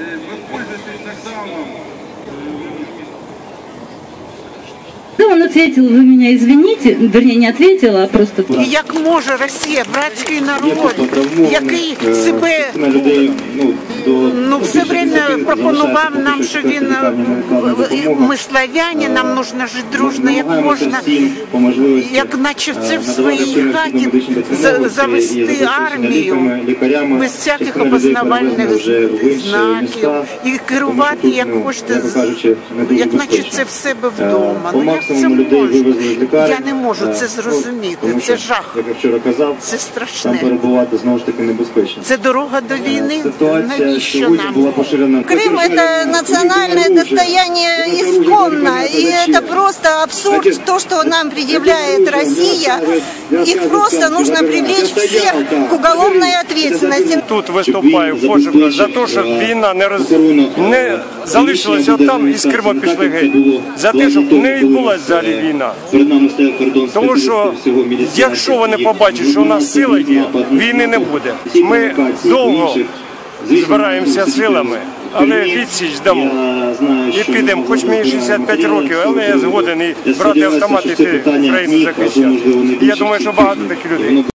воспользуйтесь нокдауном. Он ответил, вы меня извините, вернее не ответила, а просто... І як може Росія, братський народ, який себе все время пропонував нам, що він, ми славяни, нам потрібно жити дружно, як можна, як наче це в своїй хаті завести армію, без всяких опознавальних знаків, і керувати, як хочете, як наче це в себе вдома. Ну як це можу? Я не можу це зрозуміти, це жах, це страшне. Це дорога до війни, навіщо нам? Крым – это национальное достояние исконно, и это просто абсурд, то, что нам предъявляет Россия. Их просто нужно привлечь всех к уголовной ответственности. Тут виступаю, хочу за те, щоб війна не залишилася там і з Криму пішли геть. За те, щоб не відбулася взагалі війна. Тому що, якщо вони побачать, що у нас сила є, війни не буде. Ми довго збираємося силами, але відсіч дамо. І підемо, хоч мені 65 років, але я згоден і брати автомат і країну захищати. І я думаю, що багато таких людей.